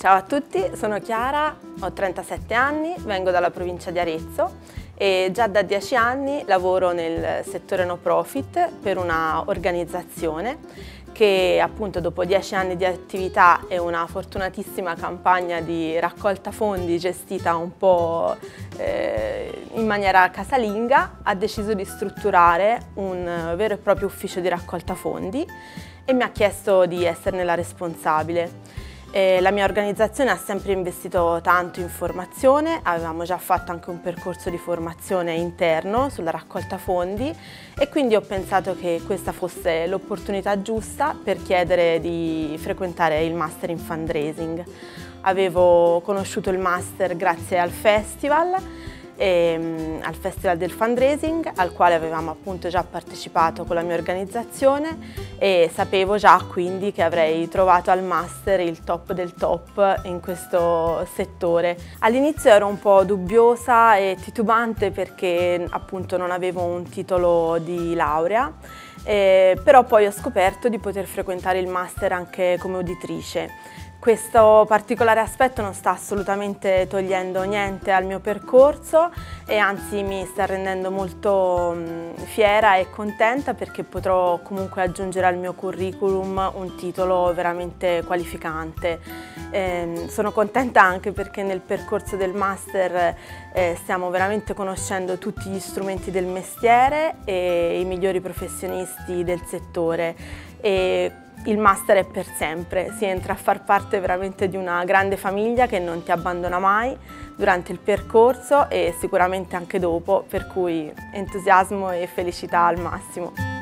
Ciao a tutti, sono Chiara, ho 37 anni, vengo dalla provincia di Arezzo e già da 10 anni lavoro nel settore no profit per una organizzazione che appunto dopo 10 anni di attività e una fortunatissima campagna di raccolta fondi gestita un po' in maniera casalinga ha deciso di strutturare un vero e proprio ufficio di raccolta fondi e mi ha chiesto di esserne la responsabile. La mia organizzazione ha sempre investito tanto in formazione, avevamo già fatto anche un percorso di formazione interno sulla raccolta fondi e quindi ho pensato che questa fosse l'opportunità giusta per chiedere di frequentare il Master in Fundraising. Avevo conosciuto il Master grazie al Festival del Fundraising, al quale avevamo appunto già partecipato con la mia organizzazione e sapevo già quindi che avrei trovato al Master il top del top in questo settore. All'inizio ero un po' dubbiosa e titubante perché appunto non avevo un titolo di laurea, però poi ho scoperto di poter frequentare il Master anche come uditrice. Questo particolare aspetto non sta assolutamente togliendo niente al mio percorso e anzi mi sta rendendo molto fiera e contenta perché potrò comunque aggiungere al mio curriculum un titolo veramente qualificante. Sono contenta anche perché nel percorso del Master stiamo veramente conoscendo tutti gli strumenti del mestiere e i migliori professionisti del settore. Il Master è per sempre, si entra a far parte veramente di una grande famiglia che non ti abbandona mai durante il percorso e sicuramente anche dopo, per cui entusiasmo e felicità al massimo.